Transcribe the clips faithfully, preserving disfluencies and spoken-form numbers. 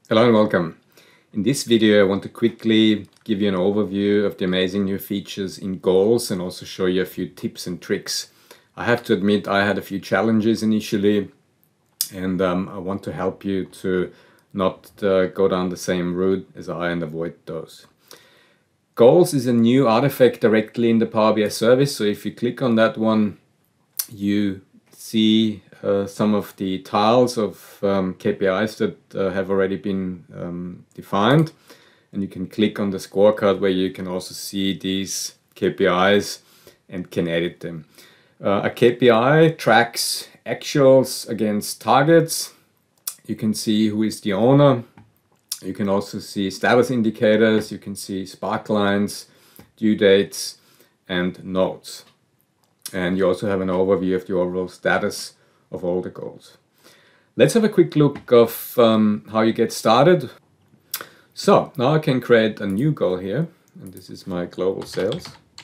Hello and welcome. In this video I want to quickly give you an overview of the amazing new features in goals and also show you a few tips and tricks. I have to admit I had a few challenges initially, and um, I want to help you to not uh, go down the same route as I and avoid those. Goals is a new artifact directly in the Power B I service, so if you click on that one you see uh, some of the tiles of um, K P Is that uh, have already been um, defined, and you can click on the scorecard where you can also see these K P Is and can edit them. Uh, a K P I tracks actuals against targets. You can see who is the owner. You can also see status indicators. You can see spark lines, due dates, and notes. And you also have an overview of the overall status of all the goals. Let's have a quick look of um, how you get started. So now I can create a new goal here, and this is my global sales.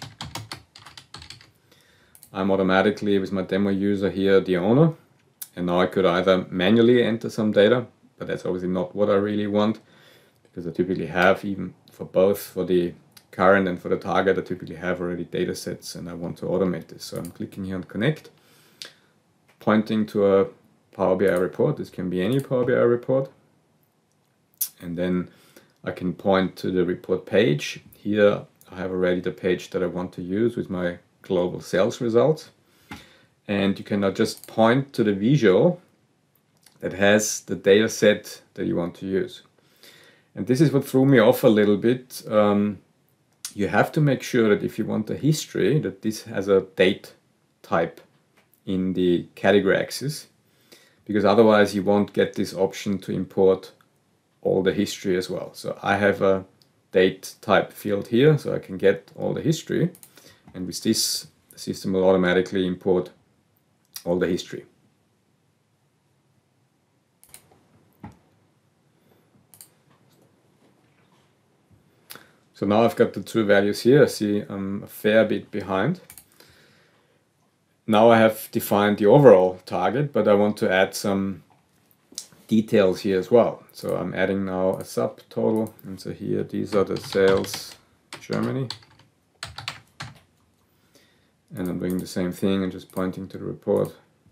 I'm automatically, with my demo user here, the owner, and now I could either manually enter some data, but that's obviously not what I really want, because I typically have, even for both, for the current and for the target, I typically have already data sets and I want to automate this. So I'm clicking here on connect, pointing to a Power B I report. This can be any Power B I report. And then I can point to the report page. Here I have already the page that I want to use with my global sales results. And you can now just point to the visual that has the data set that you want to use. And this is what threw me off a little bit. Um, you have to make sure that if you want a history, that this has a date type in the category axis, because otherwise you won't get this option to import all the history as well. So I have a date type field here, so I can get all the history, and with this the system will automatically import all the history. So now I've got the two values here. I see I'm a fair bit behind. Now I have defined the overall target, but I want to add some details here as well. So I'm adding now a subtotal, and so here these are the sales Germany. And I'm doing the same thing and just pointing to the report,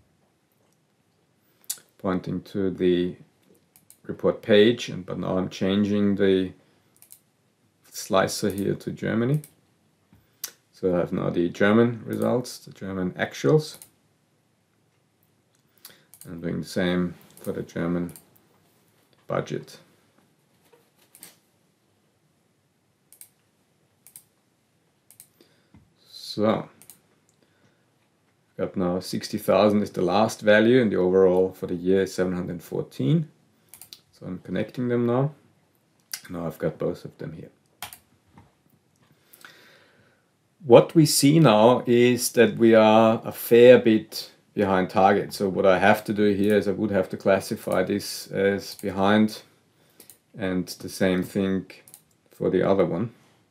pointing to the report page, and but now I'm changing the slicer here to Germany. So I have now the German results, the German actuals. I'm doing the same for the German budget. So got now sixty thousand is the last value, and the overall for the year is seven hundred fourteen. So I'm connecting them now. Now I've got both of them here. What we see now is that we are a fair bit behind target. So what I have to do here is I would have to classify this as behind, and the same thing for the other one.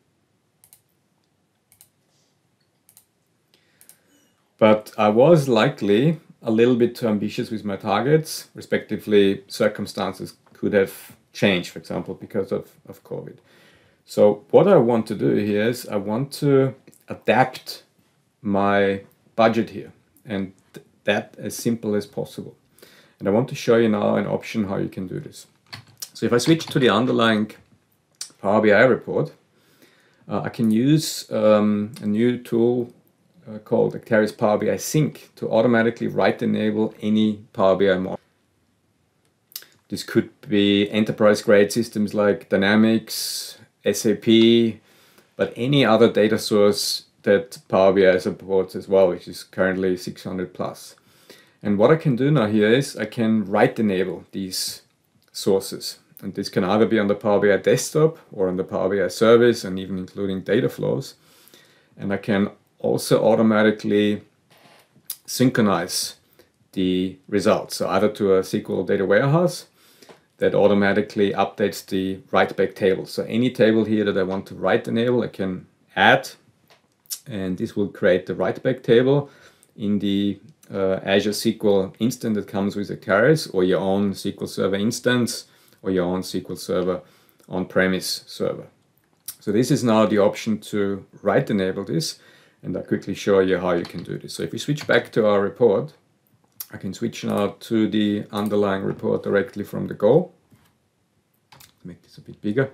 But I was likely a little bit too ambitious with my targets, respectively circumstances could have changed, for example, because of, of COVID. So what I want to do here is I want to adapt my budget here, and th that as simple as possible. And I want to show you now an option how you can do this. So if I switch to the underlying Power B I report, uh, I can use um, a new tool uh, called Acterys Power B I Sync to automatically write enable any Power B I model. This could be enterprise grade systems like Dynamics, S A P, but any other data source that Power B I supports as well, which is currently six hundred plus. And what I can do now here is I can write enable these sources. And this can either be on the Power B I desktop or on the Power B I service, and even including data flows. And I can also automatically synchronize the results. So either to a S Q L data warehouse that automatically updates the writeback table. So any table here that I want to write enable, I can add, and this will create the writeback table in the uh, Azure S Q L instance that comes with Acterys, or your own S Q L Server instance, or your own S Q L Server on-premise server. So this is now the option to write enable this, and I'll quickly show you how you can do this. So if we switch back to our report, I can switch now to the underlying report directly from the goal. Make this a bit bigger.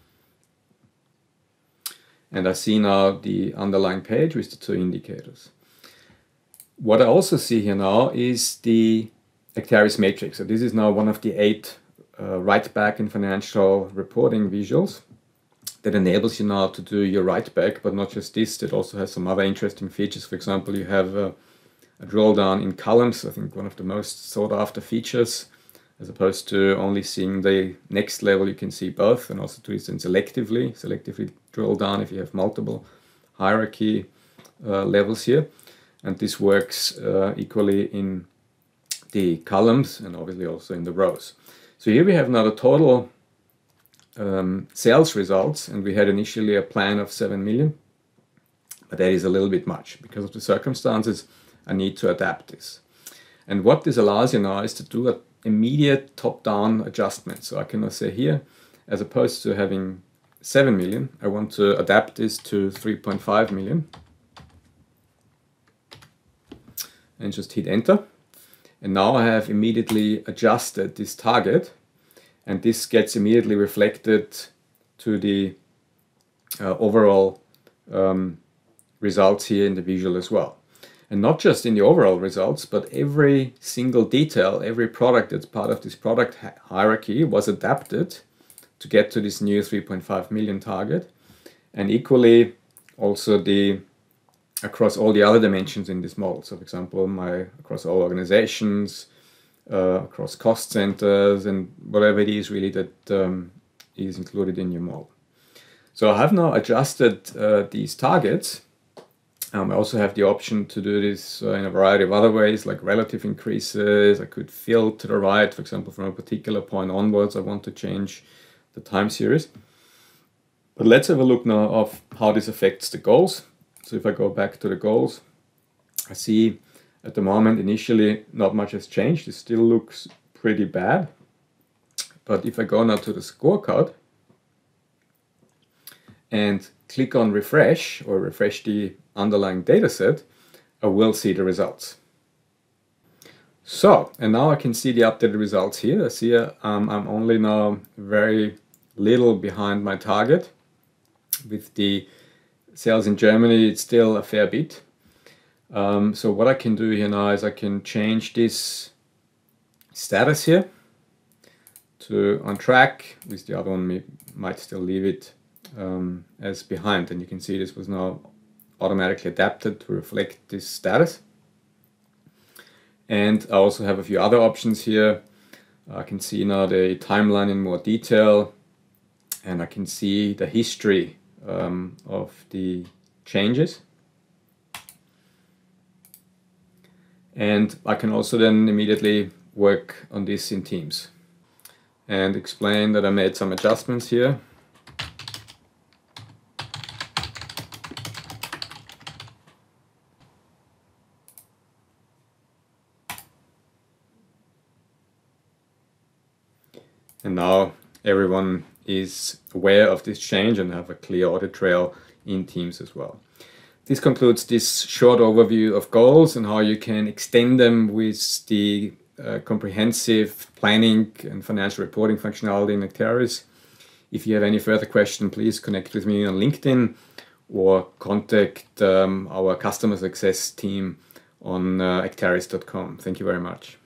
And I see now the underlying page with the two indicators. What I also see here now is the Acterys matrix. So this is now one of the eight uh, write-back and financial reporting visuals that enables you now to do your write-back, but not just this, it also has some other interesting features. For example, you have a, a drill down in columns, I think one of the most sought after features, as opposed to only seeing the next level. You can see both, and also do it selectively, selectively drill down if you have multiple hierarchy uh, levels here. And this works uh, equally in the columns and obviously also in the rows. So here we have now the total um, sales results, and we had initially a plan of seven million, but that is a little bit much. Because of the circumstances, I need to adapt this. And what this allows you now is to do an immediate top-down adjustment. So I can now say here, as opposed to having seven million, I want to adapt this to three point five million. And just hit enter. And now I have immediately adjusted this target, and this gets immediately reflected to the uh, overall um, results here in the visual as well. And not just in the overall results, but every single detail, every product that's part of this product hierarchy was adapted to get to this new three point five million target. And equally also the across all the other dimensions in this model. So for example, my across all organizations, uh, across cost centers, and whatever it is really that um, is included in your model. So I have now adjusted uh, these targets. Um, I also have the option to do this uh, in a variety of other ways, like relative increases. I could fill to the right, for example, from a particular point onwards, I want to change the time series. But let's have a look now of how this affects the goals. So if I go back to the goals, I see at the moment initially not much has changed. It still looks pretty bad. But if I go now to the scorecard and click on refresh, or refresh the underlying data set, I will see the results. So, and now I can see the updated results here. I see uh, um, I'm only now very little behind my target. With the sales in Germany, it's still a fair bit. Um, so what I can do here now is I can change this status here to on track. With the other one, we might still leave it um, as behind. And you can see this was now automatically adapted to reflect this status. And I also have a few other options here. I can see now the timeline in more detail, and I can see the history um, of the changes. And I can also then immediately work on this in Teams and explain that I made some adjustments here. And now everyone is aware of this change and have a clear audit trail in Teams as well. This concludes this short overview of goals and how you can extend them with the uh, comprehensive planning and financial reporting functionality in Acterys. If you have any further questions, please connect with me on LinkedIn or contact um, our customer success team on uh, acterys dot com. Thank you very much.